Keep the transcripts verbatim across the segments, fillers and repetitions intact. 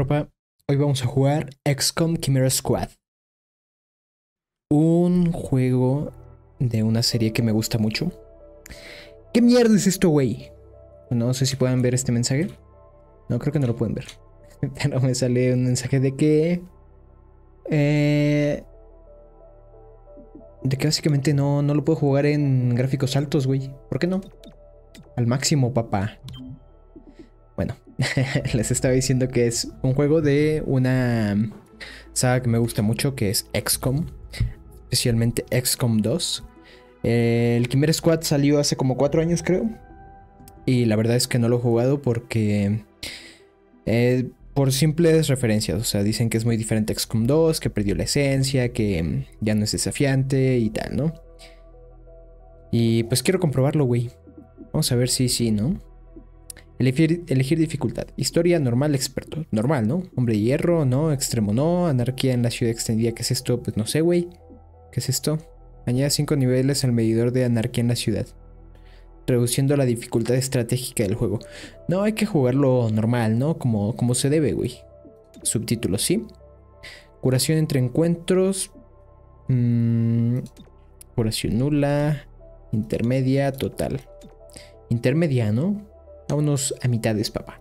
tropa? Hoy vamos a jugar X COM Chimera Squad. Un juego de una serie que me gusta mucho. ¿Qué mierda es esto, güey? No sé si pueden ver este mensaje. No, creo que no lo pueden ver. Pero me sale un mensaje de que... Eh, de que básicamente no, no lo puedo jugar en gráficos altos, güey. ¿Por qué no? Al máximo, papá. Bueno, les estaba diciendo que es un juego de una saga que me gusta mucho, que es X COM. Especialmente X COM dos. El Chimera Squad salió hace como cuatro años, creo. Y la verdad es que no lo he jugado porque... Eh, por simples referencias. O sea, dicen que es muy diferente a X COM dos, que perdió la esencia, que ya no es desafiante y tal, ¿no? Y pues quiero comprobarlo, güey. Vamos a ver si sí, ¿no? Elegir, elegir dificultad. Historia, normal, experto. Normal, ¿no? Hombre de hierro, no. Extremo, no. Anarquía en la ciudad extendida. ¿Qué es esto? Pues no sé, güey. ¿Qué es esto? Añade cinco niveles al medidor de anarquía en la ciudad, reduciendo la dificultad estratégica del juego. No, hay que jugarlo normal, ¿no? Como, como se debe, güey. Subtítulos, ¿sí? Curación entre encuentros. Mmm, curación nula. Intermedia, total. Intermedia, ¿no? A unos a mitades, papá.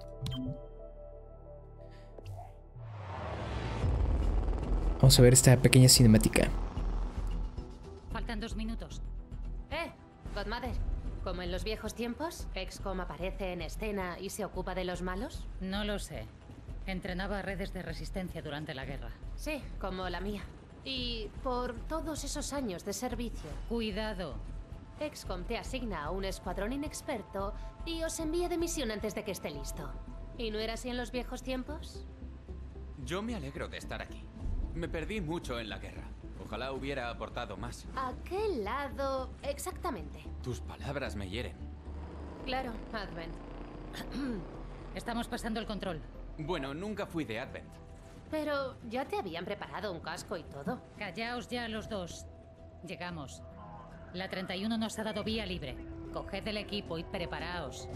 Vamos a ver esta pequeña cinemática. Faltan dos minutos. ¡Eh! Godmother, ¿como en los viejos tiempos? ¿X COM aparece en escena y se ocupa de los malos? No lo sé. Entrenaba redes de resistencia durante la guerra. Sí, como la mía. Y por todos esos años de servicio, Cuidado. X COM te asigna a un escuadrón inexperto y os envía de misión antes de que esté listo. ¿Y no era así en los viejos tiempos? Yo me alegro de estar aquí. Me perdí mucho en la guerra. Ojalá hubiera aportado más. ¿A qué lado exactamente? Tus palabras me hieren. Claro, Advent. Estamos pasando el control. Bueno, nunca fui de Advent. Pero ya te habían preparado un casco y todo. Callaos ya los dos. Llegamos. La treinta y uno nos ha dado vía libre. Coged el equipo y preparaos.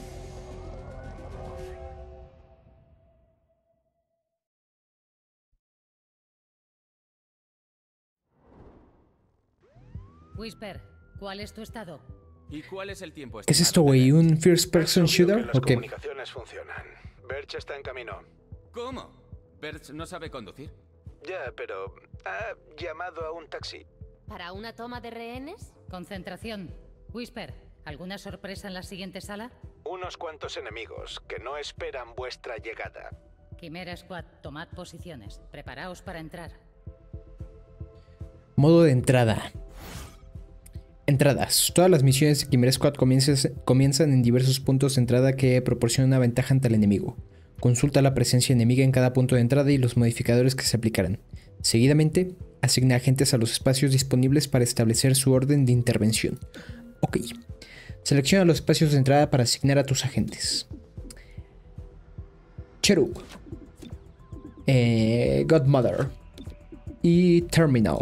Whisper, ¿cuál es tu estado? ¿Y cuál es el tiempo ¿Qué es esto, estimado de güey? Berch? ¿Un first person Es obvio shooter? que las ¿O qué? comunicaciones funcionan. Berch está en camino. ¿Cómo? ¿Berch no sabe conducir? Ya, pero ha llamado a un taxi. ¿Para una toma de rehenes? Concentración. Whisper, ¿alguna sorpresa en la siguiente sala? Unos cuantos enemigos que no esperan vuestra llegada. Chimera Squad, tomad posiciones. Preparaos para entrar. Modo de entrada. Entradas. Todas las misiones de Chimera Squad comienzas- comienzan en diversos puntos de entrada que proporcionan una ventaja ante el enemigo. Consulta la presencia enemiga en cada punto de entrada y los modificadores que se aplicarán. Seguidamente, asigna agentes a los espacios disponibles para establecer su orden de intervención. Ok. Selecciona los espacios de entrada para asignar a tus agentes. Cherub. Eh, Godmother. Y Terminal.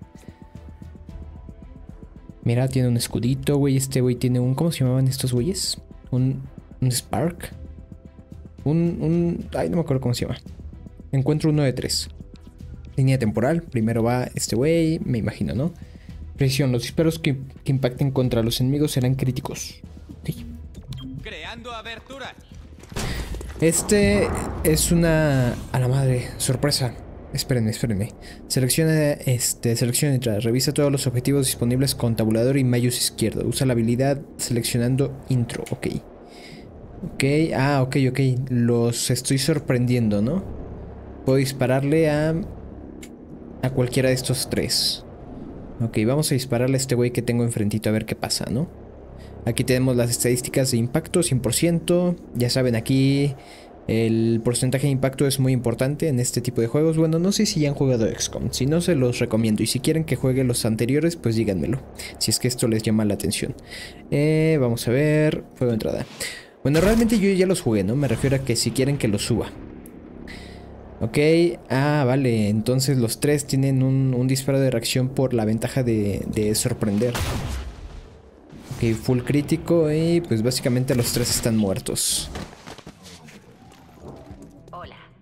Mira, tiene un escudito, güey. Este güey tiene un... ¿Cómo se llamaban estos güeyes? Un, un Spark. Un, un... Ay, no me acuerdo cómo se llama. Encuentro uno de tres. Línea temporal. Primero va este güey, me imagino, ¿no? Precisión. Los disparos que, que impacten contra los enemigos serán críticos. Sí. Creando aberturas. Este es una... A la madre. Sorpresa. Espérenme, espérenme. Selecciona, este, selecciona entrada. Revisa todos los objetivos disponibles con tabulador y mouse izquierdo. Usa la habilidad seleccionando intro. Ok. Ok. Ah, ok, ok. Los estoy sorprendiendo, ¿no? Puedo dispararle a... A cualquiera de estos tres. Ok, vamos a dispararle a este güey que tengo enfrentito a ver qué pasa, ¿no? Aquí tenemos las estadísticas de impacto, cien por ciento. Ya saben, aquí... El porcentaje de impacto es muy importante en este tipo de juegos. Bueno, no sé si ya han jugado X COM. Si no, se los recomiendo. Y si quieren que juegue los anteriores, pues díganmelo. Si es que esto les llama la atención. Eh, vamos a ver. Fuego de entrada. Bueno, realmente yo ya los jugué, ¿no? Me refiero a que si quieren que los suba. Ok. Ah, vale. Entonces los tres tienen un, un disparo de reacción por la ventaja de, de sorprender. Ok, full crítico. Y pues básicamente los tres están muertos.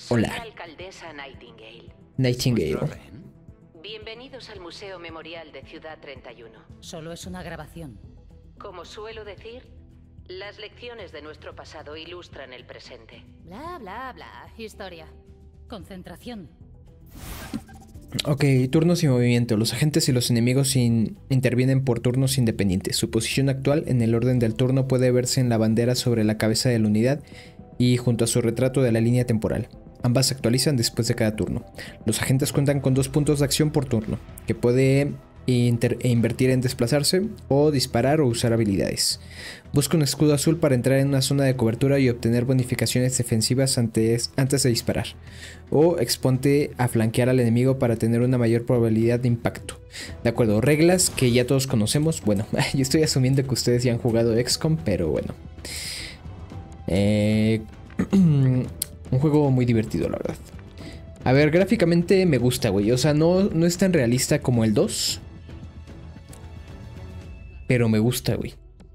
Soy Hola. la alcaldesa Nightingale. Nightingale. ¿Vuestro rehén? Bienvenidos al Museo Memorial de Ciudad treinta y uno. Solo es una grabación. Como suelo decir, las lecciones de nuestro pasado ilustran el presente. Bla, bla, bla. Historia. Concentración. Ok, turnos y movimiento. Los agentes y los enemigos in- intervienen por turnos independientes. Su posición actual en el orden del turno puede verse en la bandera sobre la cabeza de la unidad y junto a su retrato de la línea temporal. Ambas se actualizan después de cada turno. Los agentes cuentan con dos puntos de acción por turno, que puede inter- invertir en desplazarse o disparar o usar habilidades. Busca un escudo azul para entrar en una zona de cobertura y obtener bonificaciones defensivas antes, antes de disparar. O exponte a flanquear al enemigo para tener una mayor probabilidad de impacto. De acuerdo, reglas que ya todos conocemos. Bueno, yo estoy asumiendo que ustedes ya han jugado X COM, pero bueno. Eh, un juego muy divertido, la verdad. A ver, gráficamente me gusta, güey. O sea, no, no es tan realista como el dos. Pero me gusta, güey.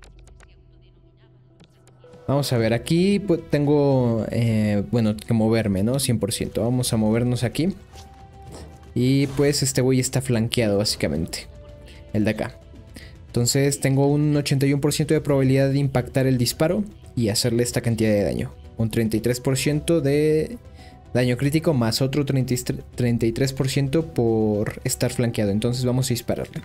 Vamos a ver, aquí pues, tengo, eh, bueno, que moverme, ¿no? cien por ciento. Vamos a movernos aquí. Y pues este güey está flanqueado, básicamente. El de acá. Entonces tengo un ochenta y uno por ciento de probabilidad de impactar el disparo y hacerle esta cantidad de daño. Un treinta y tres por ciento de daño crítico más otro treinta y tres por ciento por estar flanqueado. Entonces vamos a dispararle.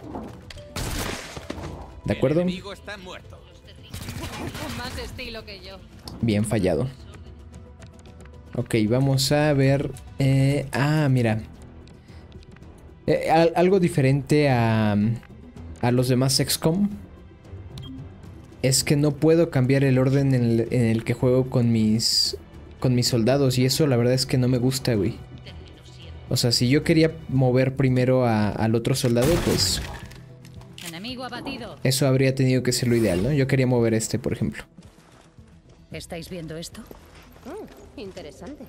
¿De acuerdo? El enemigo está muerto. Con más estilo que yo. Bien fallado. Ok, vamos a ver. Eh, ah, mira. Eh, al- algo diferente a, a los demás X COM es que no puedo cambiar el orden en el, en el que juego con mis, con mis soldados. Y eso la verdad es que no me gusta, güey. O sea, si yo quería mover primero a- al otro soldado, pues Enemigo abatido. eso habría tenido que ser lo ideal, ¿no? Yo quería mover este, por ejemplo. ¿Estáis viendo esto? Mm, interesante.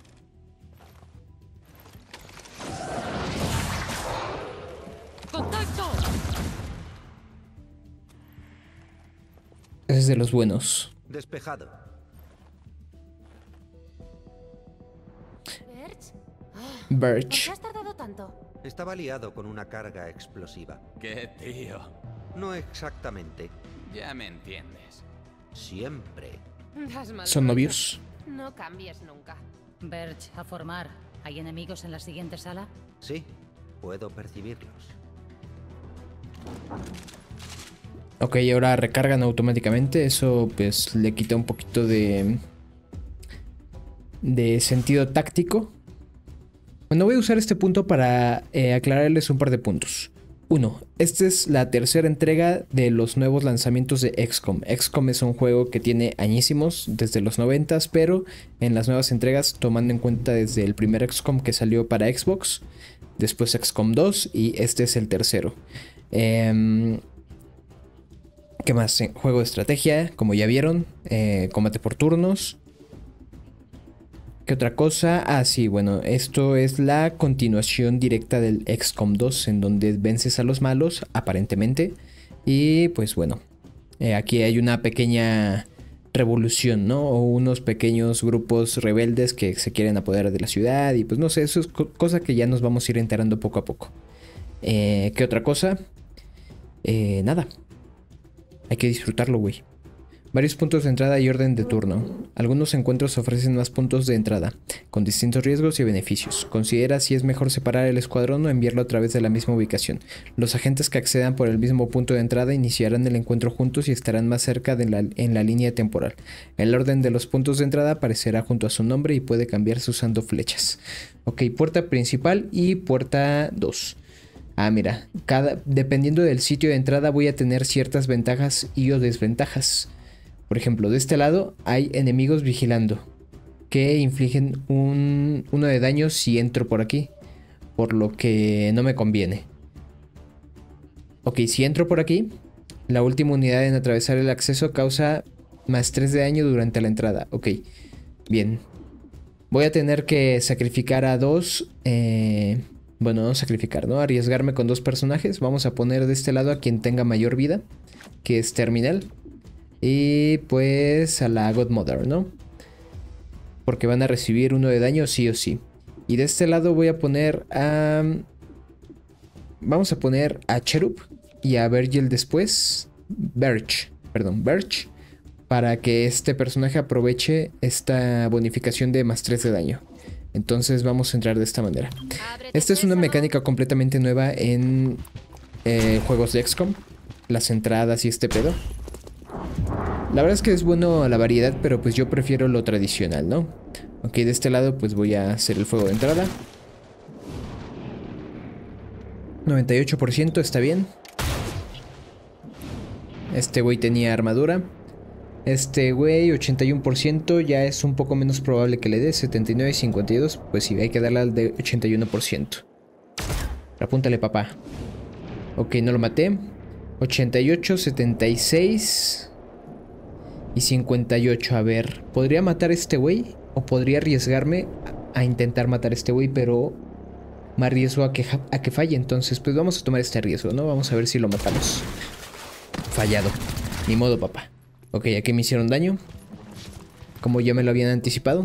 ¡Contacto! Ese es de los buenos. Despejado. ¿Birch? ¿Por Birch. qué has tardado tanto? Estaba liado con una carga explosiva. ¡Qué tío! No exactamente. Ya me entiendes. Siempre. Das mal ¿Son rollo. novios? No cambies nunca. Birch, a formar. ¿Hay enemigos en la siguiente sala? Sí, puedo percibirlos. Ok, ahora recargan automáticamente. Eso pues le quita un poquito de de sentido táctico. Bueno, voy a usar este punto para eh, aclararles un par de puntos. Uno, esta es la tercera entrega de los nuevos lanzamientos de X COM. X COM es un juego que tiene añísimos, desde los noventas, pero en las nuevas entregas, tomando en cuenta desde el primer X COM que salió para Xbox, después X COM dos y este es el tercero. Eh, ¿Qué más? Eh, Juego de estrategia, como ya vieron, eh, combate por turnos. ¿Qué otra cosa? Ah, sí, bueno, esto es la continuación directa del X COM dos, en donde vences a los malos, aparentemente. Y pues bueno, eh, aquí hay una pequeña revolución, ¿no? O unos pequeños grupos rebeldes que se quieren apoderar de la ciudad. Y pues no sé, eso es co- cosa que ya nos vamos a ir enterando poco a poco. Eh, ¿Qué otra cosa? Eh, nada. Hay que disfrutarlo, güey. Varios puntos de entrada y orden de turno. Algunos encuentros ofrecen más puntos de entrada, con distintos riesgos y beneficios. Considera si es mejor separar el escuadrón o enviarlo a través de la misma ubicación. Los agentes que accedan por el mismo punto de entrada iniciarán el encuentro juntos y estarán más cerca de la, en la línea temporal. El orden de los puntos de entrada aparecerá junto a su nombre y puede cambiarse usando flechas. Ok, puerta principal y puerta dos. Ah, mira, cada, dependiendo del sitio de entrada voy a tener ciertas ventajas y o desventajas. Por ejemplo, de este lado hay enemigos vigilando que infligen un, uno de daño si entro por aquí, por lo que no me conviene. Ok, si entro por aquí, la última unidad en atravesar el acceso causa más tres de daño durante la entrada. Ok, bien. Voy a tener que sacrificar a dos... Eh, bueno, no sacrificar, ¿no? Arriesgarme con dos personajes. Vamos a poner de este lado a quien tenga mayor vida, que es Terminal. Y pues a la Godmother, ¿no? porque van a recibir uno de daño sí o sí. Y de este lado voy a poner a... Vamos a poner a Cherub y a Virgil después. Birch, perdón, Birch. Para que este personaje aproveche esta bonificación de más tres de daño. Entonces vamos a entrar de esta manera. Esta es una mecánica completamente nueva en eh, juegos de X COM. Las entradas y este pedo. La verdad es que es bueno la variedad, pero pues yo prefiero lo tradicional, ¿no? Ok, de este lado pues voy a hacer el fuego de entrada. noventa y ocho por ciento, está bien. Este güey tenía armadura. Este güey, ochenta y uno por ciento, ya es un poco menos probable que le dé. setenta y nueve, cincuenta y dos, pues sí, hay que darle al de ochenta y uno por ciento. Apúntale, papá. Ok, no lo maté. ochenta y ocho, setenta y seis y cincuenta y ocho. A ver, ¿podría matar a este güey? O podría arriesgarme a intentar matar a este güey, pero me arriesgo a que, a que falle. Entonces, pues vamos a tomar este riesgo, ¿no? Vamos a ver si lo matamos. Fallado. Ni modo, papá. Ok, aquí me hicieron daño. Como ya me lo habían anticipado.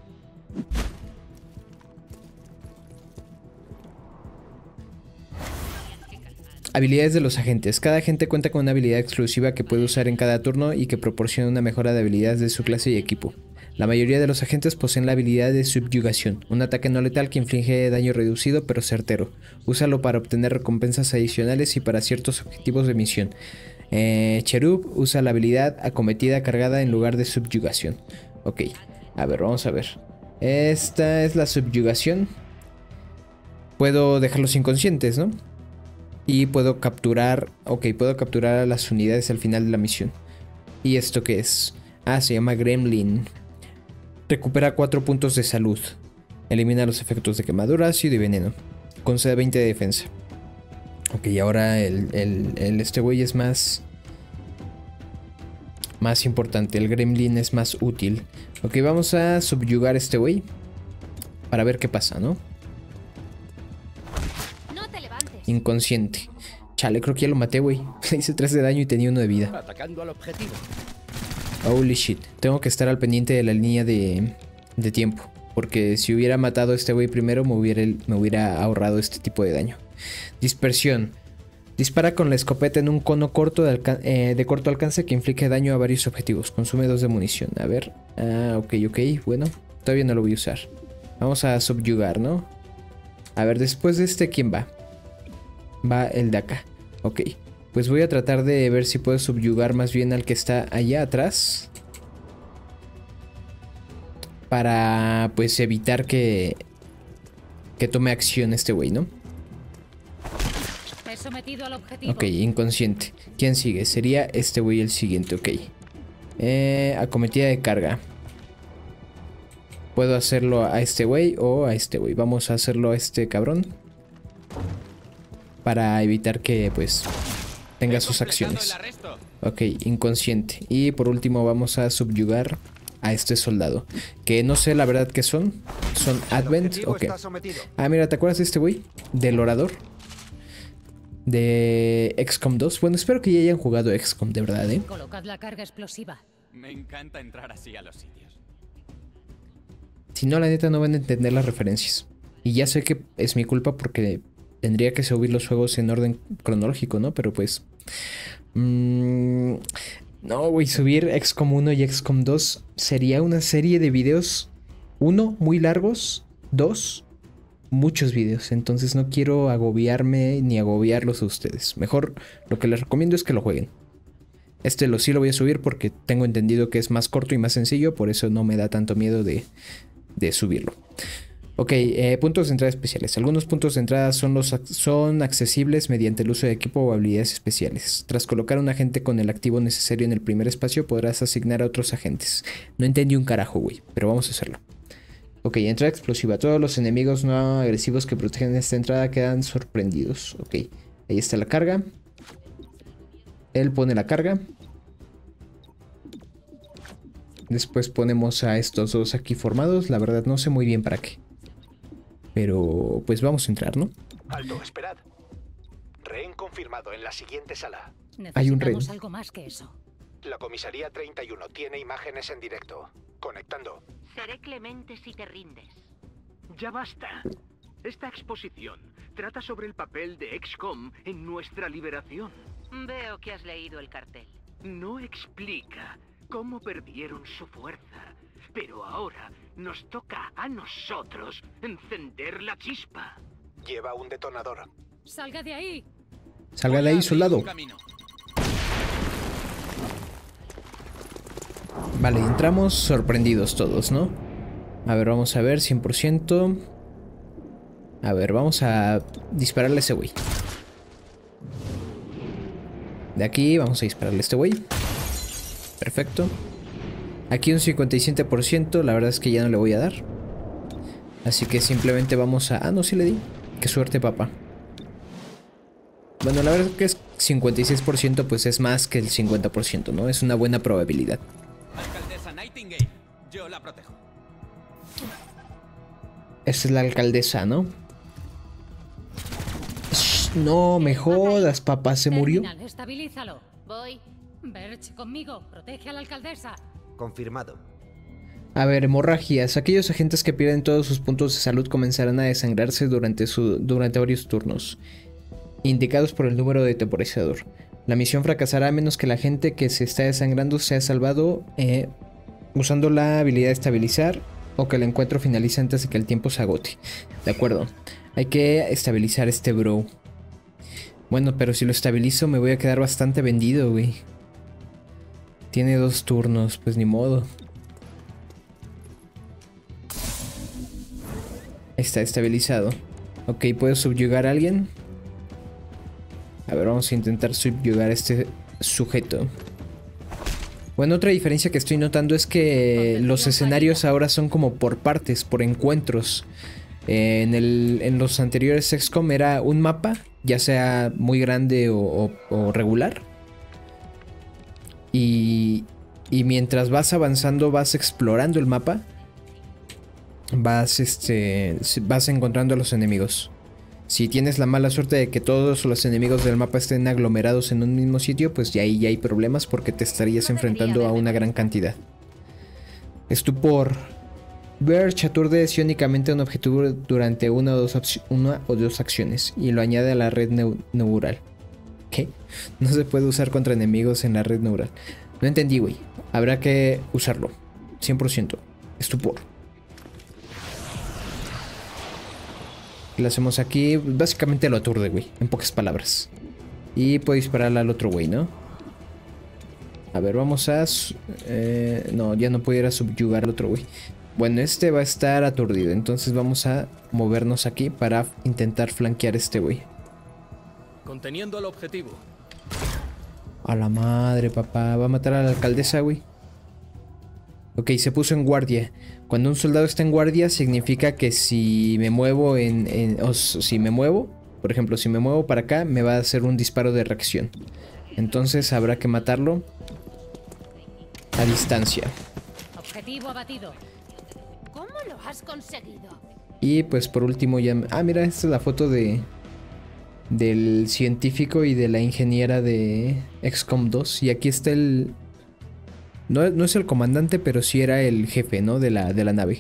Habilidades de los agentes. Cada agente cuenta con una habilidad exclusiva que puede usar en cada turno y que proporciona una mejora de habilidades de su clase y equipo. La mayoría de los agentes poseen la habilidad de subyugación, un ataque no letal que inflige daño reducido pero certero. Úsalo para obtener recompensas adicionales y para ciertos objetivos de misión. Eh, Cherub usa la habilidad acometida cargada en lugar de subyugación. Ok, a ver, vamos a ver. Esta es la subyugación. Puedo dejarlos inconscientes, ¿no? Y puedo capturar... Ok, puedo capturar a las unidades al final de la misión. ¿Y esto qué es? Ah, se llama Gremlin. Recupera cuatro puntos de salud. Elimina los efectos de quemadura, ácido y veneno. Concede veinte de defensa. Ok, ahora el, el, el este güey es más... Más importante. El Gremlin es más útil. Ok, vamos a subyugar a este güey. Para ver qué pasa, ¿no? Inconsciente. Chale, creo que ya lo maté, güey. Le hice tres de daño y tenía uno de vida. Atacando al objetivo. Holy shit. Tengo que estar al pendiente de la línea de, de tiempo. Porque si hubiera matado a este güey primero, me hubiera, me hubiera ahorrado este tipo de daño. Dispersión. Dispara con la escopeta en un cono corto de, eh, de corto alcance que inflige daño a varios objetivos. Consume dos de munición. A ver. Ah, ok, ok. Bueno, todavía no lo voy a usar. Vamos a subyugar, ¿no? A ver, después de este, ¿quién va? Va el de acá. Ok. Pues voy a tratar de ver si puedo subyugar más bien al que está allá atrás. Para pues evitar que... Que tome acción este güey, ¿no? He sometido al objetivo. Ok, inconsciente. ¿Quién sigue? Sería este güey el siguiente, ok. Eh, acometida de carga. Puedo hacerlo a este güey o a este güey. Vamos a hacerlo a este cabrón. Para evitar que, pues, tenga sus acciones. Ok, inconsciente. Y por último vamos a subyugar a este soldado. Que no sé la verdad qué son. Son Advent. Ok. Ah, mira, ¿te acuerdas de este güey? Del orador. De X COM dos. Bueno, espero que ya hayan jugado X COM, de verdad, ¿eh? Colocad la carga explosiva. Me encanta entrar así a los sitios. Si no, la neta no van a entender las referencias. Y ya sé que es mi culpa porque... Tendría que subir los juegos en orden cronológico, ¿no? Pero pues... Mmm, no, güey, subir X COM uno y X COM dos sería una serie de videos. Uno, muy largos. Dos, muchos videos. Entonces no quiero agobiarme ni agobiarlos a ustedes. Mejor lo que les recomiendo es que lo jueguen. Este lo sí lo voy a subir porque tengo entendido que es más corto y más sencillo. Por eso no me da tanto miedo de, de subirlo. Ok, eh, puntos de entrada especiales. Algunos puntos de entrada son, los, son accesibles mediante el uso de equipo o habilidades especiales. Tras colocar un agente con el activo necesario en el primer espacio, podrás asignar a otros agentes. No entendí un carajo, güey, pero vamos a hacerlo. Ok, entrada explosiva. Todos los enemigos no agresivos que protegen esta entrada quedan sorprendidos. Ok, ahí está la carga. Él pone la carga. Después ponemos a estos dos aquí formados. La verdad no sé muy bien para qué. Pero pues vamos a entrar, ¿no? Alto, esperad. Rehén confirmado en la siguiente sala. Hay un rehén. Necesitamos algo más que eso. La comisaría treinta y uno tiene imágenes en directo. Conectando. Seré clemente si te rindes. Ya basta. Esta exposición trata sobre el papel de X COM en nuestra liberación. Veo que has leído el cartel. No explica cómo perdieron su fuerza, pero ahora nos toca a nosotros encender la chispa. Lleva un detonador. ¡Salga de ahí! Salga de ahí, soldado. Vale, entramos sorprendidos todos, ¿no? A ver, vamos a ver, cien por ciento. A ver, vamos a dispararle a ese güey. De aquí vamos a dispararle a este güey. Perfecto. Aquí un cincuenta y siete por ciento, la verdad es que ya no le voy a dar. Así que simplemente vamos a... Ah, no, sí le di. Qué suerte, papá. Bueno, la verdad es que es cincuenta y seis por ciento, pues es más que el cincuenta por ciento, ¿no? Es una buena probabilidad. Alcaldesa Nightingale, yo la protejo. Esta es la alcaldesa, ¿no? Shh, no me jodas, papá, se murió. Terminal, estabilízalo. Voy. Birch, conmigo. Protege a la alcaldesa. Confirmado. A ver, hemorragias. Aquellos agentes que pierden todos sus puntos de salud comenzarán a desangrarse durante, su, durante varios turnos, indicados por el número de temporizador. La misión fracasará a menos que la gente que se está desangrando sea salvado eh, usando la habilidad de estabilizar, o que el encuentro finalice antes de que el tiempo se agote. De acuerdo. Hay que estabilizar este bro. Bueno, pero si lo estabilizo me voy a quedar bastante vendido, güey. Tiene dos turnos, pues ni modo. Está estabilizado. Ok, ¿puedo subyugar a alguien? A ver, vamos a intentar subyugar a este sujeto. Bueno, otra diferencia que estoy notando es que los escenarios ahora son como por partes, por encuentros. Eh, en, el, en los anteriores X COM era un mapa, ya sea muy grande o, o, o regular. Y, y mientras vas avanzando, vas explorando el mapa. Vas, este, vas encontrando a los enemigos. Si tienes la mala suerte de que todos los enemigos del mapa estén aglomerados en un mismo sitio, pues ya ahí ya hay problemas porque te estarías enfrentando a una gran cantidad. Estupor. Birch aturde sionicamente a un objetivo durante una o, dos una o dos acciones y lo añade a la red neu neural. ¿Qué? No se puede usar contra enemigos en la red neural. No entendí, güey. Habrá que usarlo. cien por ciento. Estupor. Lo hacemos aquí, básicamente lo aturde, güey, en pocas palabras. Y puedo dispararle al otro güey, ¿no? A ver, vamos a... Eh, no, ya no pudiera subyugar al otro güey. Bueno, este va a estar aturdido, entonces vamos a movernos aquí para intentar flanquear a este güey. Conteniendo al objetivo. A la madre, papá, va a matar a la alcaldesa, güey. Ok, se puso en guardia. Cuando un soldado está en guardia significa que si me muevo en, en o si me muevo, por ejemplo, si me muevo para acá, me va a hacer un disparo de reacción. Entonces habrá que matarlo a distancia. Objetivo abatido. ¿Cómo lo has conseguido? Y pues por último ya... Ah, mira, esta es la foto de del científico y de la ingeniera de X COM dos. Y aquí está el... No, no es el comandante, pero sí era el jefe, ¿no? De la, de la nave.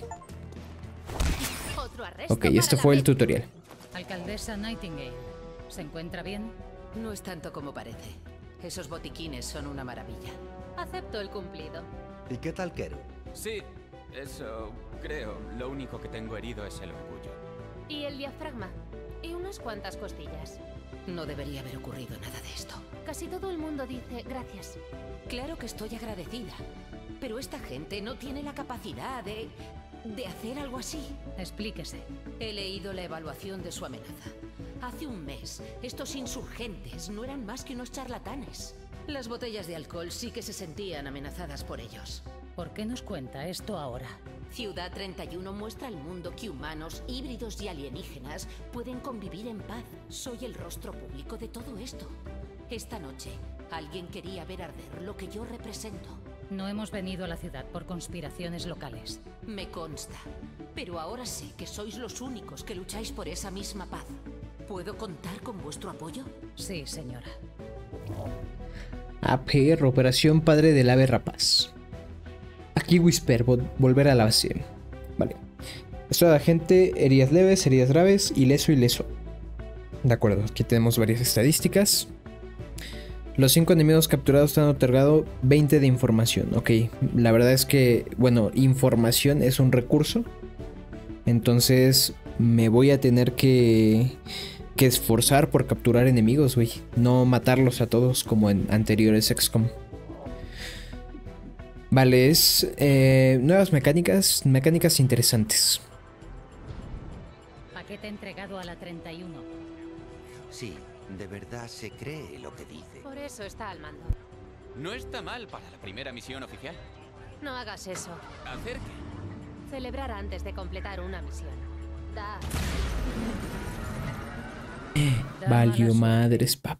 Otro arresto Ok, este fue el tutorial. Alcaldesa Nightingale, ¿se encuentra bien? No es tanto como parece. Esos botiquines son una maravilla. Acepto el cumplido. ¿Y qué tal, Keru? Sí, eso creo. Lo único que tengo herido es el orgullo. Y el diafragma. Y unas cuantas costillas. No debería haber ocurrido nada de esto. Casi todo el mundo dice gracias. Claro que estoy agradecida, pero esta gente no tiene la capacidad de... de hacer algo así. Explíquese. He leído la evaluación de su amenaza. Hace un mes, estos insurgentes no eran más que unos charlatanes. Las botellas de alcohol sí que se sentían amenazadas por ellos. ¿Por qué nos cuenta esto ahora? Ciudad treinta y uno muestra al mundo que humanos, híbridos y alienígenas pueden convivir en paz. Soy el rostro público de todo esto. Esta noche, alguien quería ver arder lo que yo represento. No hemos venido a la ciudad por conspiraciones locales. Me consta, pero ahora sé que sois los únicos que lucháis por esa misma paz. ¿Puedo contar con vuestro apoyo? Sí, señora. A P R, Operación Padre del Ave Rapaz. Aquí Whisper, vo- volver a la base. Vale. Estado de agente, heridas leves, heridas graves, ileso, ileso. De acuerdo, aquí tenemos varias estadísticas. Los cinco enemigos capturados te han otorgado veinte de información. Ok, la verdad es que, bueno, información es un recurso. Entonces me voy a tener que, que esforzar por capturar enemigos, güey. No matarlos a todos como en anteriores X COM. Vale, es eh, nuevas mecánicas, mecánicas interesantes. Paquete entregado a la treinta y uno. Sí, de verdad se cree lo que dice. Por eso está al mando. No está mal para la primera misión oficial. No hagas eso. ¿Hacer qué? Celebrar antes de completar una misión. Da. Valió madres, papá.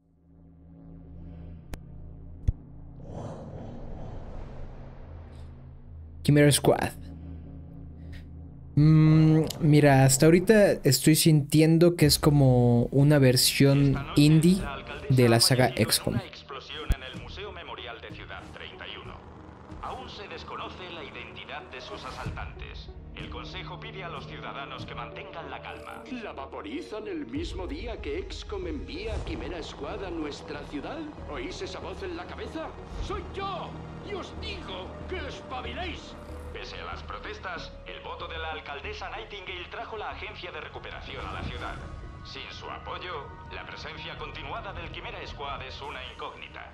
Chimera Squad. Mm, mira, hasta ahorita estoy sintiendo que es como una versión indie de la saga X COM. Una explosión en el Museo Memorial de Ciudad treinta y uno. Aún se desconoce la identidad de sus asaltantes. El Consejo pide a los ciudadanos que mantengan la calma. ¿La vaporizan el mismo día que X COM envía a Chimera Squad a nuestra ciudad? ¿Oís esa voz en la cabeza? ¡Soy yo! ¡Y os digo que espabiléis! Pese a las protestas, el voto de la alcaldesa Nightingale trajo la agencia de recuperación a la ciudad. Sin su apoyo, la presencia continuada del Chimera Squad es una incógnita.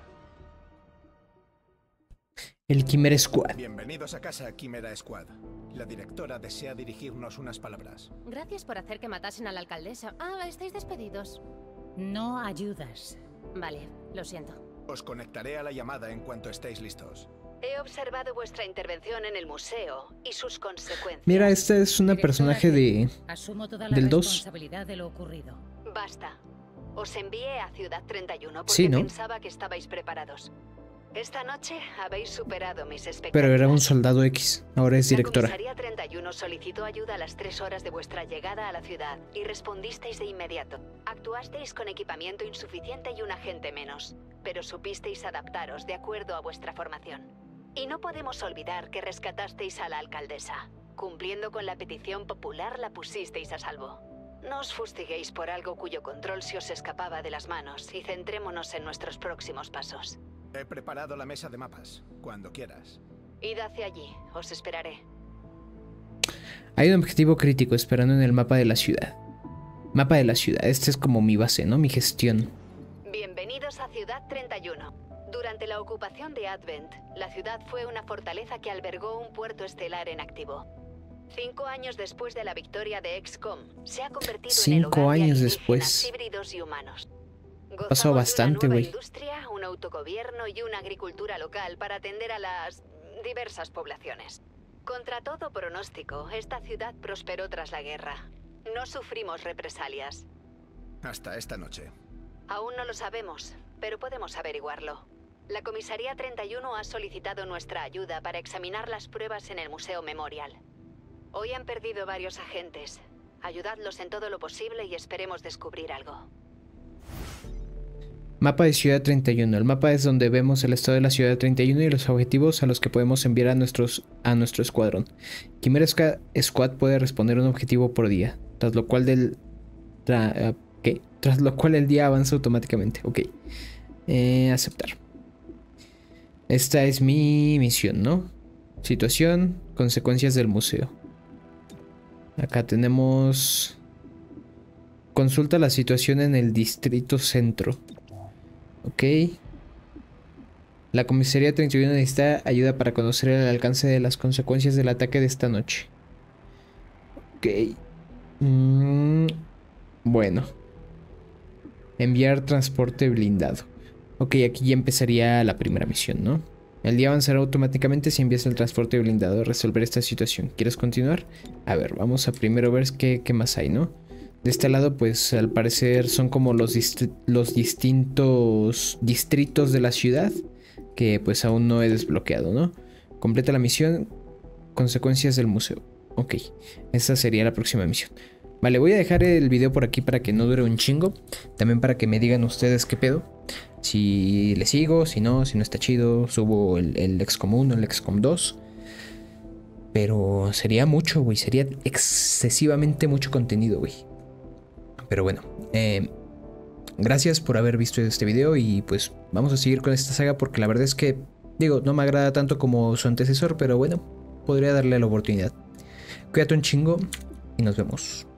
El Chimera Squad. Bienvenidos a casa, Chimera Squad. La directora desea dirigirnos unas palabras. Gracias por hacer que matasen a la alcaldesa. Ah, estáis despedidos. No ayudas. Vale, lo siento. Os conectaré a la llamada en cuanto estéis listos. He observado vuestra intervención en el museo y sus consecuencias. Mira, esta es una personaje de Asumo toda la del dos. responsabilidad de lo ocurrido. Basta. Os envié a Ciudad treinta y uno porque Sí, ¿no? pensaba que estabais preparados. Esta noche habéis superado mis expectativas. Pero era un soldado X, ahora es directora. La comisaría treinta y uno solicitó ayuda a las tres horas de vuestra llegada a la ciudad y respondisteis de inmediato. Actuasteis con equipamiento insuficiente y un agente menos, pero supisteis adaptaros de acuerdo a vuestra formación. Y no podemos olvidar que rescatasteis a la alcaldesa. Cumpliendo con la petición popular, la pusisteis a salvo. No os fustiguéis por algo cuyo control se os escapaba de las manos y centrémonos en nuestros próximos pasos. He preparado la mesa de mapas, cuando quieras. Id hacia allí, os esperaré. Hay un objetivo crítico esperando en el mapa de la ciudad. Mapa de la ciudad, este es como mi base, ¿no? Mi gestión. Bienvenidos a Ciudad treinta y uno. Durante la ocupación de Advent, la ciudad fue una fortaleza que albergó un puerto estelar en activo. Cinco años después de la victoria de X COM, se ha convertido Cinco en el hogar de años alienígenas, después. híbridos y humanos. Pasó Gozamos bastante, de una güey. nueva industria, un autogobierno y una agricultura local para atender a las diversas poblaciones. Contra todo pronóstico, esta ciudad prosperó tras la guerra. No sufrimos represalias. Hasta esta noche. Aún no lo sabemos, pero podemos averiguarlo. La comisaría treinta y uno ha solicitado nuestra ayuda para examinar las pruebas en el Museo Memorial. Hoy han perdido varios agentes. Ayudadlos en todo lo posible y esperemos descubrir algo. Mapa de Ciudad treinta y uno. El mapa es donde vemos el estado de la Ciudad treinta y uno y los objetivos a los que podemos enviar a, nuestros, a nuestro escuadrón. Chimera Squad puede responder un objetivo por día, tras lo cual del... Tra, uh, ¿qué? Tras lo cual el día avanza automáticamente. Ok. Eh, aceptar. Esta es mi misión, ¿no? Situación, consecuencias del museo. Acá tenemos... Consulta la situación en el distrito centro. Ok. La comisaría treinta y uno necesita ayuda para conocer el alcance de las consecuencias del ataque de esta noche. Ok. Mm, bueno. Enviar transporte blindado. Ok, aquí ya empezaría la primera misión, ¿no? El día avanzará automáticamente si envías el transporte blindado a resolver esta situación. ¿Quieres continuar? A ver, vamos a primero ver qué, qué más hay, ¿no? De este lado, pues al parecer son como los, dist los distintos distritos de la ciudad que pues aún no he desbloqueado, ¿no? Completa la misión, consecuencias del museo. Ok, esta sería la próxima misión. Vale, voy a dejar el video por aquí para que no dure un chingo. También para que me digan ustedes qué pedo. Si le sigo, si no, si no está chido. Subo el, el X COM uno, el X COM dos. Pero sería mucho, güey. Sería excesivamente mucho contenido, güey. Pero bueno. Eh, gracias por haber visto este video. Y pues vamos a seguir con esta saga. Porque la verdad es que, digo, no me agrada tanto como su antecesor. Pero bueno, podría darle la oportunidad. Cuídate un chingo y nos vemos.